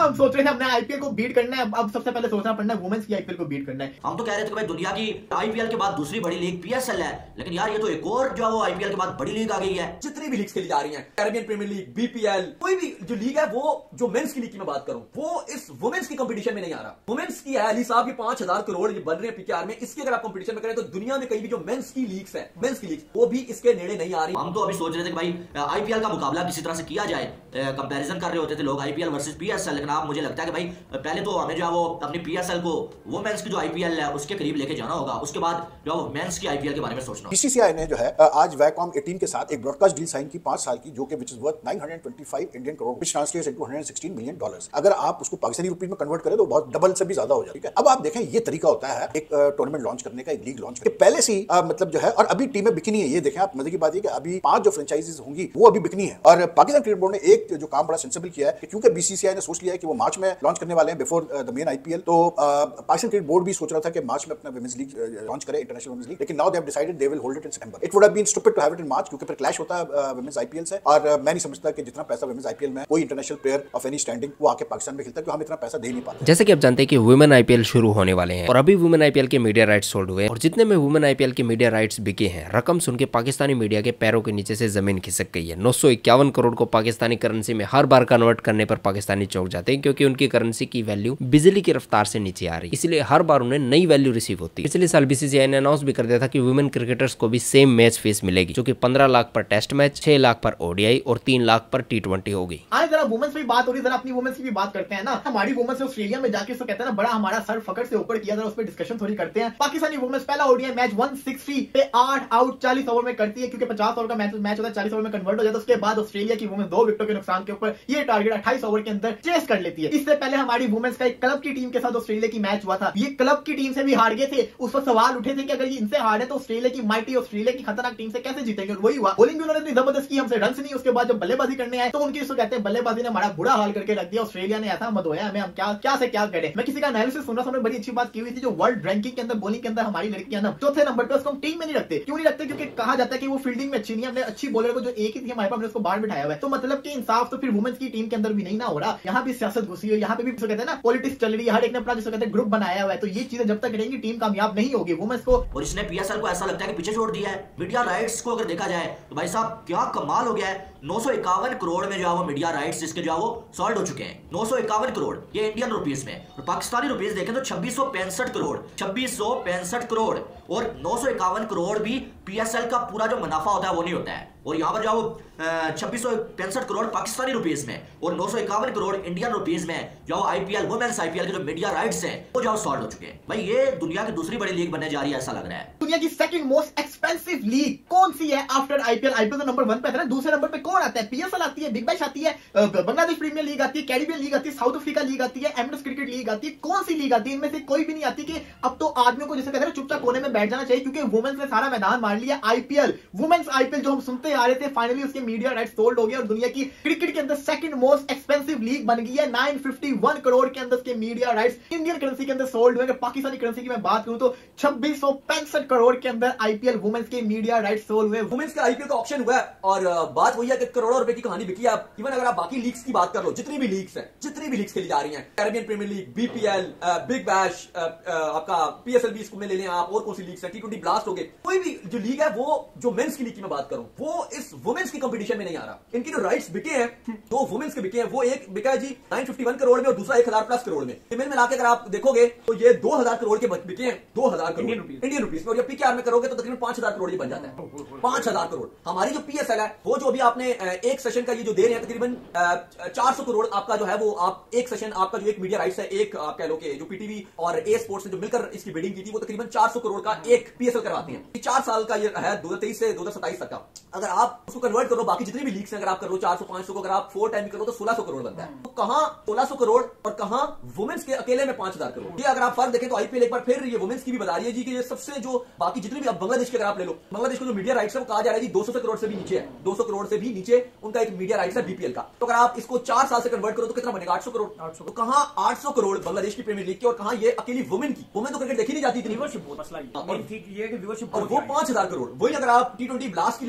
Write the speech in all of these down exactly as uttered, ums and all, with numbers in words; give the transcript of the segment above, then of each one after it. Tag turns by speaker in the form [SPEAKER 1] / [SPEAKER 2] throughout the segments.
[SPEAKER 1] हम सोच रहे थे हमने आईपीएल को बीट करना है, अब सबसे पहले सोचना पड़ना है वुमेन्स की आईपीएल को बीट करना है।
[SPEAKER 2] हम तो कह रहे थे कि भाई दुनिया की आईपीएल के बाद दूसरी बड़ी लीग पीएसएल है, लेकिन यार ये तो एक और जो है वो आईपीएल के बाद बड़ी लीग आ गई है।
[SPEAKER 3] जितनी भी लीग्स खेली जा रही हैं, कैरेबियन प्रीमियर लीग, बीपीएल, कोई भी जो लीग है वो जो मेंस की लीग की मैं बात करूं वो इस वुमेन्स की कंपटीशन में नहीं आ रहा। वुमेन्स की है अली साहब की पांच हजार करोड़ बन रहे हैं पीकेआर में, इसकी अगर आप कंपटीशन में करें तो दुनिया में कहीं भी जो मेंस की लीग्स है, मेंस की लीग वो भी इसके नेड़े नहीं आ रही।
[SPEAKER 2] हम तो अभी सोच रहे थे कि भाई आईपीएल का मुकाबला किसी तरह से किया जाए, कंपैरिजन कर रहे होते थे लोग आईपीएल वर्सेस पीएसएल, लेकिन अब मुझे लगता है कि भाई पहले तो हमें जो है वो अपनी पीएसएल को वुमेन्स की जो आईपीएल है उसके करीब लेके जाना होगा, उसके बाद जो है मेंस की आईपीएल के बारे में सोचना।
[SPEAKER 4] बीसीसीआई ने जो है आज वैकॉम अठारह के साथ एक ब्रॉडकास्ट डील साइन की पांच साल की, जो कि which is worth nine hundred twenty five Indian crore, which translates into one hundred sixteen million dollars. अगर आप उसको पाकिस्तानी रुपीस में कन्वर्ट करें तो बहुत डबल से भी ज्यादा हो जाएगा। अब आप देखें ये तरीका होता है एक टूर्नामेंट लॉन्च करने का, एक लीग लॉन्च करने पहले से मतलब जो है, और अभी टीमें बिकनी है। ये देखें आप, मजे की बात है कि अभी पांच जो फ्रेंचाइजीज होंगी वो अभी बिकनी है। और पाकिस्तान क्रिकेट बोर्ड ने एक जो काम बड़ा सेंसिबल किया है कि क्योंकि बीसीसीआई ने सोच लिया है कि वो मार्च में लॉन्च करने वाले हैं बिफोर द मेन आईपीएल, तो पाकिस्तान क्रिकेट बोर्ड भी सोच रहा था कि मार्च में अपना वुमेन्स लीग लॉन्च करे, इंटरनेशनल वुमेन्स लीग, लेकिन now they have decided they will hold it in September. It would have been stupid to have it in March, क्योंकि फिर क्लैश होता है वुमेन्स आईपीएल से, और मैं नहीं समझता कि जितना पैसा वुमेन्स आईपीएल में कोई international player of any standing वो आके पाकिस्तान में खेलता है, क्योंकि हम इतना पैसा दे नहीं पाते।
[SPEAKER 5] जैसे कि आप जानते हैं कि वुमेन आईपीएल शुरू होने वाले हैं और अभी वुमेन आईपीएल के मीडिया राइट्स सोल्ड हुए हैं, और जितने में वुमेन आईपीएल के मीडिया राइट्स बिके हैं, रकम सुन के पाकिस्तानी मीडिया के पैरों के नीचे से जमीन खिसक गई है। नौ सौ इक्यावन करोड़ को पाकिस्तानी करेंसी में हर बार कन्वर्ट करने पर पाकिस्तानी चौंक जाते हैं, क्योंकि उनकी करेंसी की वैल्यू बिजली की रफ्तार से नीचे आ रही है, इसलिए हर बार उन्हें नई वैल्यू रिसीव होती है। पिछले साल बीसीसीआई ने अनाउंस भी कर दिया था कि वुमेन क्रिकेटर्स को भी सेम मैच फीस मिलेगी, जो कि पंद्रह लाख पर टेस्ट मैच, छह लाख पर ओडीआई और तीन लाख पर टी ट्वेंटी होगी।
[SPEAKER 1] आज जरा वुमेन्स की बात हो रही है, जरा अपनी वुमेन्स की भी बात करते हैं ना। हमारी वुमेन्स ऑस्ट्रेलिया में जाके उसको कहते हैं ना, बड़ा हमारा सर फकड़ से ऊपर किया, जरा उस पर डिस्कशन थोड़ी करते हैं। पाकिस्तानी वुमेन्स पहला ओडीआई मैच एक सौ साठ पे आठ आउट चालीस ओवर में करती है, क्योंकि पचास ओवर का मैच मैच होता है, चालीस ओवर में कन्वर्ट हो जाता है। उसके बाद ऑस्ट्रेलिया की वुमेन्स दो विकेटों के नुकसान के ऊपर ये टारगेट अट्ठाईस ओवर के अंदर चेस कर लेती है। इससे पहले हमारी वुमेन्स का एक क्लब की टीम के साथ ऑस्ट्रेलिया की मैच हुआ था, ये क्लब की टीम से भी हार गए थे। उस पर सवाल उठे थे कि अगर ये इनसे हारे तो ऑस्ट्रेलिया की माइटी ऑस्ट्रेलिया की खतरनाक टीम से कैसे जीतेंगे, वही हुआ। बॉलिंग भी उन्होंने इतनी जबरदस्त की, हमसे रन नहीं। उसके बाद जब बल्लेबाजी करने आए तो उनकी इसको कहते हैं बल्लेबाजी ने हमारा बुरा हाल करके रख दिया, ऑस्ट्रेलिया ने ऐसा मत होया, हमें हम क्या क्या से क्या करें। मैं किसी का एनालिसिस सुन रहा था, बड़ी अच्छी बात की हुई थी, जो वर्ल्ड रैंकिंग के अंदर बॉलिंग के अंदर हमारी लड़कियां ना चौथे नंबर पर, उसको हम टीम में नहीं रखते। क्यों नहीं रखते? क्योंकि कहा जाता है कि वो फील्डिंग में अच्छी नहीं है। हमने अच्छी बॉलर को जो एक ही थी हमारे पास, हमने उसको बाहर बिठाया हुआ है। तो मतलब कि इंसाफ तो फिर वुमेन्स की टीम के अंदर भी नहीं ना हो रहा, यहाँ भी सियासत घुसी है, यहाँ पे भी कहते हैं ना पॉलिटिक्स चल रही है, हर एक ने अपना जिसको कहते हैं ग्रुप बनाया हुआ है। तो ये चीजें जब तक रहेंगी टीम कामयाब नहीं होगी वुमेन्स को।
[SPEAKER 2] और इसने पीएसएल को ऐसा लगता है कि पीछे छोड़ दिया है। मीडिया राइट्स को अगर देखा जाए तो भाई साहब क्या कमाल हो गया है। नौ सौ इक्यावन करोड़ में जो है वो मीडिया राइट्स जिसके जो है वो सॉल्ड हो चुके हैं। नौ सौ इक्यावन करोड़ ये इंडियन रुपीस में, और पाकिस्तानी रुपीस देखें तो छब्बीस सौ पैंसठ करोड़ छब्बीस सौ पैंसठ करोड़ और नौ सौ इक्यावन करोड़ भी पीएसएल का पूरा जो मुनाफा होता है वो नहीं होता है। और यहाँ पर जो छब्बीस सौ पैंसठ करोड़ पाकिस्तानी रुपीस में और नौ सौ इक्यावन करोड़ इंडियन रुपीस में जो आईपीएल वुमेन्स आईपीएल के जो मीडिया राइट्स हैं वो जो सॉल्ड हो चुके हैं। भाई ये दुनिया की दूसरी बड़ी लीग बनने जा रही है, ऐसा लग रहा है।
[SPEAKER 1] दुनिया की सेकंड मोस्ट एक्सपेंसिव लीग कौन सी है आफ्टर आईपीएल? आईपीएल तो नंबर वन पे है ना, दूसरे नंबर पे कौन आता है? पीएसएल आती है, बिग बैश आती है, बांग्लादेश प्रीमियर लीग आती है, कैरिबियन लीग आती है, साउथ अफ्रीका लीग आती है, एमएस क्रिकेट लीग आती है। कौन सी लीग आती है? इनमें से कोई भी नहीं आती कि अब तो आदमियों को जैसे कहते हैं चुपचाप कोने में बैठ जाना चाहिए, क्योंकि वुमेन्स ने सारा मैदान मार लिया। आईपीएल वुमेन्स आईपीएल जो हम सुनते आ रहे थे, फाइनली उसके मीडिया राइट्स सोल्ड हो गए और दुनिया की क्रिकेट के अंदर सेकंड मोस्ट एक्सपेंसिव लीग बन गई है। नौ सौ इक्यावन करोड़ के अंदर उसके मीडिया राइट्स इंडियन करेंसी के अंदर सोल्ड हुए। पाकिस्तानी करेंसी की मैं बात करूं तो छब्बीस सौ पैंसठ करोड़ के अंदर आईपीएल वुमेन्स के मीडिया राइट्स सोल्ड हुए।
[SPEAKER 3] वुमेन्स का आईपीएल का ऑप्शन हुआ है और बात वही है कि करोड़ों रुपए की कहानी बिकी है। इवन अगर आप बाकी लीग्स की बात कर लो, जितनी भी लीग्स हैं, जितनी भी लीग्स खेली जा रही हैं, Caribbean premier league, BPL, big bash, आपका पीएसएल भी इसको में ले लें आप, और कौन सी लीग्स हैं, टी ट्वेंटी ब्लास्ट हो गए, कोई भी जो लीग है वो जो मेंस की लीग की मैं बात करूं वो इस वुमेन्स की कंपटीशन में नहीं आ रहा। इनकी जो राइट्स बिके हैं, दो वुमेन्स के बिके हैं, वो एक बिका है जी नौ सौ इक्यावन करोड़ में और दूसरा एक हजार प्लस करोड़ में। इनमें मिलाकर अगर आप देखोगे तो ये दो हजार करोड़ के बिके हैं, दो हजार करोड़ इंडियन रुपीस में। और पीकेआर में करोगे तो तकरीबन पांच हजार करोड़ ये बन जाता है, पांच हजार करोड़। हमारी जो पीएसएल है वो जो अभी आपने एक सेशन का ये जो दे रहे हैं तकरीबन चार सौ करोड़ आपका जो है वो आप एक सेशन आपका जो एक मीडिया राइट्स है, एक आप कह लो कि जो पीटीवी और ए स्पोर्ट्स ने जो मिलकर इसकी बिडिंग की थी वो तकरीबन चार सौ करोड़ का एक पीएसएल करवाती है। चार साल का ये है, दो हजार तेईस से दो हजार सत्ताईस तक का। अगर आप उसको कन्वर्ट करो बाकी जितनी भी लीग्स हैं, अगर आप करो चार सौ पांच सौ को अगर आप फोर टाइम करो तो सोलह सौ करोड़ बनता है। तो कहां सोलह सौ करोड़ और कहां वुमेन्स के अकेले में पांच हजार करोड़। ये अगर आप फर्क देखें तो आईपीएल एक बार फिर ये वुमेन्स की भी बता रही है जी कि ये सबसे जो बाकी जितनी भी अब बांग्लादेश के अगर आप ले लो, बांग्लादेश को जो मीडिया राइट्स है वो कहा जा रहा है जी दो सौ करोड़ से भी नीचे है, दो सौ करोड़ से भी नीचे उनका एक मीडिया राइट्स है बीपीएल का। तो अगर आप इसको चार साल से कन्वर्ट करो तो कितना बनेगा? आठ सौ करोड़। तो कहां आठ सौ करोड़ बांग्लादेश की प्रीमियर लीग की और कहां ये अकेली वुमेन की। वुमेन तो क्रिकेट देखी नहीं जाती थी,
[SPEAKER 6] व्यूअरशिप बहुत मसला है,
[SPEAKER 3] और वो पांच हजार करोड़। वही अगर आप टी ट्वेंटी ब्लास्ट की ले लो तो वो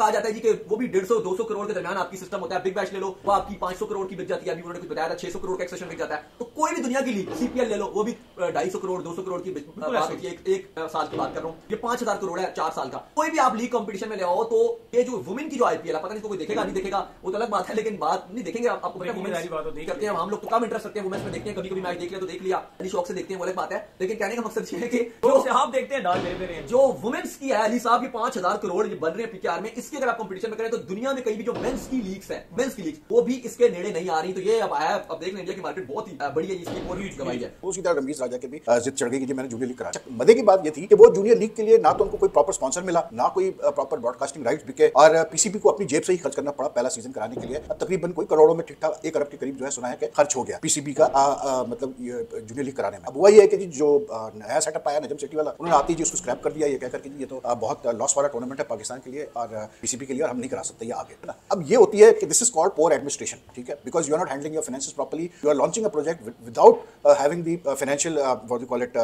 [SPEAKER 3] कहा जाता है जी कि वो भी डेढ़ सौ दो सौ करोड़ के दरमियान आपकी सिस्टम होता है। बिग बैश ले लो, वो आपकी पांच सौ करोड़ की बिक जाती है, अभी उन्होंने कुछ बताया था छह सौ करोड़ का एक्सेशन बिक जाता है। तो कोई भी दुनिया की लीग, सीपीएल ले लो, वो भी ढाई सौ करोड़ दो सौ करोड़ की बात होती है, एक, एक साल की बात कर रहा हूँ। ये पांच हजार करोड़ है चार साल का। कोई भी आप लीग कंपटीशन में ले आओ तो ये जो वुमेन की जो आईपीएल है, पता नहीं कोई देखेगा नहीं देखेगा वो तो अलग बात है, लेकिन बात नहीं देखेंगे आप, आपको करते हैं हम लोग तो कम इंटरेस्ट रखते हैं वुमेन्स में, देखते हैं कभी कभी मैच देख लिया तो देख लिया, शौक से देखते हैं वो अलग बात है। लेकिन कहने का मकसद ये है कि
[SPEAKER 6] आप देखते हैं डाल दे रहे हैं
[SPEAKER 3] जो वुमेन्स की है, अली साहब, ये पांच हजार करोड़ ये बन रहे हैं पीकेआर में, इसकी अगर आप कंपटीशन में करें तो दुनिया में कहीं भी जो मेंस की लीग्स है, मेंस की लीग्स वो भी इसके नेड़े नहीं आ रही। तो ये अब आया, अब देख लेंगे कि मार्केट बहुत ही बड़ी है, इसकी और ह्यूज गवाही है।
[SPEAKER 4] उसी तरह रमीज राजा के भी जिद चढ़ गई कि मैंने जूनियर लीग करा। मजे की बात ये थी कि वो जूनियर लीग के लिए ना तो उनको कोई प्रॉपर स्पॉन्सर मिला, ना कोई प्रॉपर ब्रॉडकास्टिंग राइट्स बिके, और पीसीबी को अपनी जेब से ही खर्च करना पड़ा पहला सीजन कराने के लिए। तकरीबन कोई करोड़ों में, ठीक ठाक एक अरब के करीब जो है सुना है कि खर्च हो गया पीसीबी का आ, आ, मतलब जूनियर लीग कराने में। अब वही है कि जो नया सेटअप आया नजम सिटी वाला, उन्होंने आती जी उसको स्क्रैप कर दिया, ये कहकर कि ये तो बहुत लॉस वाला टूर्नामेंट है पाकिस्तान के लिए और पीसीबी के लिए, और हम नहीं करा सकते ये आगे, है ना। अब ये होती है कि this is called poor administration, ठीक है, because you are not handling your finances properly, you are launching a project without having the financial what you call it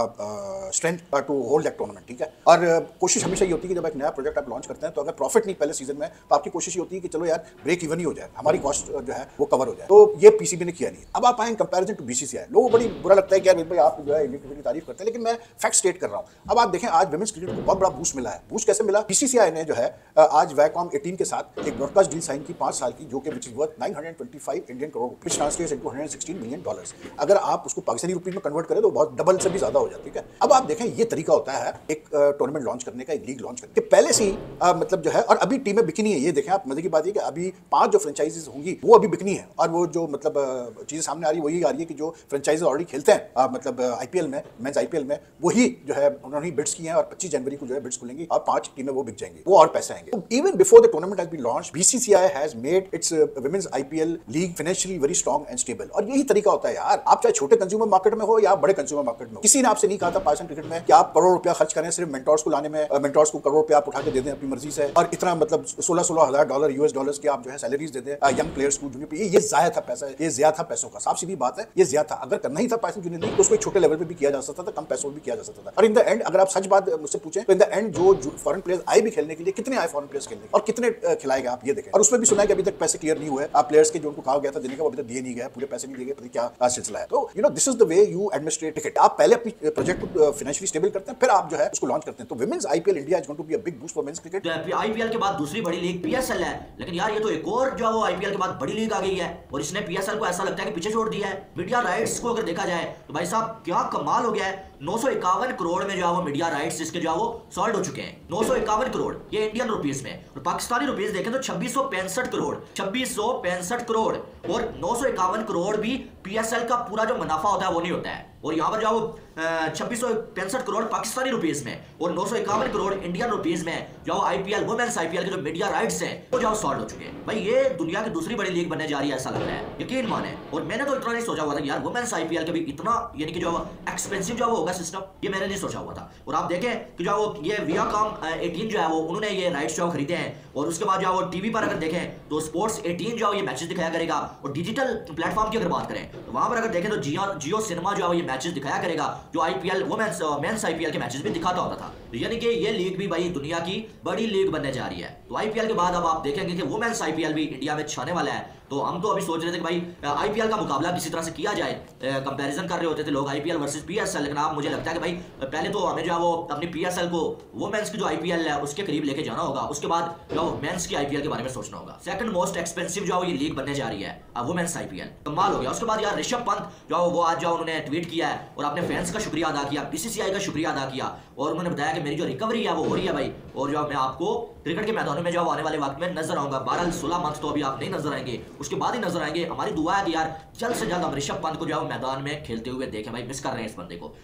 [SPEAKER 4] strength to hold that tournament, ठीक है। और कोशिश हमेशा ये होती है कि जब एक नया प्रोजेक्ट आप लॉन्च करते हैं तो अगर प्रॉफिट नहीं पहले सीजन में, तो आपकी कोशिश ये होती है कि चलो यार ब्रेक इवन ही हो जाए, हमारी कॉस्ट जो है वो कवर हो जाए। तो ये पीसीबी ने किया नहीं। अब आप आए कंपैरिजन टू बीसीसीआई, लोगों को बड़ी बुरा लगता है कि यार भाई आप जो है इलेक्ट्रिसिटी की तारीफ करते हैं, लेकिन मैं फैक्ट स्टेट कर रहा हूं। अब आप देखें आज वुमेन्स क्रिकेट को बहुत बड़ा बूस्ट मिला है। बूस्ट कैसे मिला? बीसीसीआई ने जो है आज वैकॉम अठारह के साथ एक ब्रॉडकास्ट डील साइन की पांच साल की, जो कि which is worth nine hundred twenty five Indian crore, which translates into one hundred sixteen million dollars. अगर आप उसको पाकिस्तानी रुपीस में कन्वर्ट करें तो बहुत डबल से भी ज्यादा हो जाती है, ठीक है। अब आप देखें ये तरीका होता है एक टूर्नामेंट लॉन्च करने का, एक लीग लॉन्च करने के पहले से ही मतलब जो है, और अभी टीमें बिकनी है। ये देखें आप, मजे की बात है कि अभी पांच जो फ्रेंचाइजीज होंगी वो अभी बिकनी है, और वो जो मतलब चीजें सामने आ रही है वही आ रही है कि जो फ्रेंचाइजीज ऑलरेडी खेलते हैं मतलब आईपीएल में, मेंस आईपीएल में, वही जो है उन्होंने बिड्स की हैं और पच्चीस जनवरी को जो है बिड्स खुलेंगी और पांच टीमें वो बिक जाएंगी, वो और पैसे आएंगे। Even before the tournament has been launched, BCCI has made its women's IPL league financially very strong and stable. और यही तरीका होता है यार, आप चाहे छोटे कंज्यूमर मार्केट में हो या बड़े कंज्यूमर मार्केट में हो, किसी ने आपसे नहीं कहा था पाकिस्तान क्रिकेट में कि आप करोड़ रुपया खर्च करें सिर्फ मेंटोर्स को लाने में, मेंटोर्स को करोड़ रुपया आप उठा के दे दें अपनी मर्जी से, और इतना मतलब सोलह सोलह हजार डॉलर यूएस डॉलर्स की आप जो है सैलरीज दे दें यंग प्लेयर्स को, जूनियर पे। ये जाया था पैसा, ये ज्यादा था पैसों का, साफ सीधी बात है, ये ज्यादा था। अगर करना ही था पाकिस्तान जूनियर लीग तो उसको छोटे लेवल पे भी किया जा सकता था, कम पैसों में भी किया जा सकता था। और इन द एंड अगर आप सच बात मुझसे पूछें तो इन द एंड जो फॉरेन प्लेयर्स आए भी खेलने के लिए, कितने आए फॉरेन प्लेयर्स खेलने और कितने खिलाएगा आप ये देखें। और उसमें भी सुना है कि अभी तक पैसे क्लियर नहीं हुए आप प्लेयर्स के, जो उनको कहा गया था देने का वो अभी तक दिए नहीं गए, पूरे पैसे नहीं दिए गए, पता क्या सिलसिला है। तो you know this is the way you administrate cricket. आप पहले अपनी प्रोजेक्ट को फाइनेंशियली स्टेबल करते हैं, फिर आप जो है उसको लॉन्च करते हैं। तो women's IPL India is going to be a big boost for men's cricket.
[SPEAKER 2] IPL के बाद दूसरी बड़ी लीग पीएसएल है, लेकिन यार ये तो एक और जो वो आईपीएल के बाद बड़ी लीग आ गई है और इसने पीएसएल को ऐसा लगता है कि पीछे छोड़ दिया है। मीडिया राइट्स को अगर देखा जाए तो भाई साहब क्या कमाल हो गया है। नौ सौ इक्यावन करोड़ में जो है वो मीडिया राइट्स जिसके जो है वो सॉल्ड हो चुके हैं। नौ सौ इक्यावन करोड़ ये इंडियन रुपीस में, और पाकिस्तानी रुपीस देखें तो छब्बीस सौ पैंसठ करोड़ छब्बीस सौ पैंसठ करोड़ और नौ सौ इक्यावन करोड़ भी पीएसएल का पूरा जो मुनाफा होता है वो नहीं होता है। और यहाँ पर जो छब्बीस सौ पैंसठ करोड़ पाकिस्तानी रुपीस में और नौ सौ इक्यावन करोड़ इंडियन रुपीस में जो आईपीएल वुमेन्स आईपीएल के जो मीडिया राइट्स हैं वो जो सॉल्ड हो चुके हैं। भाई ये दुनिया की दूसरी बड़ी लीग बनने जा रही है ऐसा लग रहा है, यकीन माने। और मैंने तो इतना नहीं सोचा हुआ था कि यार वुमेन्स आईपीएल के भी इतना यानी कि जो एक्सपेंसिव जो होगा सिस्टम, ये मैंने नहीं सोचा हुआ था। और आप देखें कि जो वो ये वियाकॉम अठारह जो है वो उन्होंने ये राइट्स जो खरीदे हैं, और उसके बाद जो वो टीवी पर अगर देखें तो स्पोर्ट्स अठारह जो ये मैचेस दिखाया करेगा। और डिजिटल प्लेटफॉर्म की अगर बात करें तो वहां पर अगर देखें तो जियो जियो सिनेमा जो है ये मैचेस दिखाया करेगा, जो आईपीएल वुमेन्स मेंस आईपीएल के मैचेस भी दिखाता होता था। यानी कि ये लीग भी भाई दुनिया की बड़ी लीग बनने जा रही है। तो आईपीएल के बाद अब आप देखेंगे कि वुमेन्स आईपीएल भी इंडिया में छाने वाला है। तो हम तो अभी सोच रहे थे कि भाई आईपीएल का मुकाबला किसी तरह से किया जाए, कंपैरिजन कर रहे होते थे लोग आईपीएल वर्सेस पीएसएल, लेकिन अब मुझे लगता है कि भाई पहले तो हमें जो है वो अपनी पीएसएल को वुमेन्स की जो आईपीएल है उसके करीब लेके जाना होगा, उसके बाद जो मेंस की आईपीएल के बारे में सोचना होगा। सेकंड मोस्ट एक्सपेंसिव जो ये लीग बनने जा रही है वुमेन्स आईपीएल, कमाल हो गया। उसके बाद यार ऋषभ पंत जो वो आज जो उन्होंने ट्वीट किया है और अपने फैंस का शुक्रिया अदा किया, बीसीसीआई का शुक्रिया अदा किया, और उन्होंने बताया कि मेरी जो रिकवरी है वो हो रही है भाई, और जो मैं आपको क्रिकेट के मैदानों में जो आने वाले वक्त में नजर आऊंगा। बारह सोलह मंथ तो अभी आप नहीं नजर आएंगे, उसके बाद ही नजर आएंगे। हमारी दुआ है कि यार जल्द से जल्द हम ऋषभ पंत को जो है मैदान में खेलते हुए देखें। भाई मिस कर रहे हैं इस बंदे को।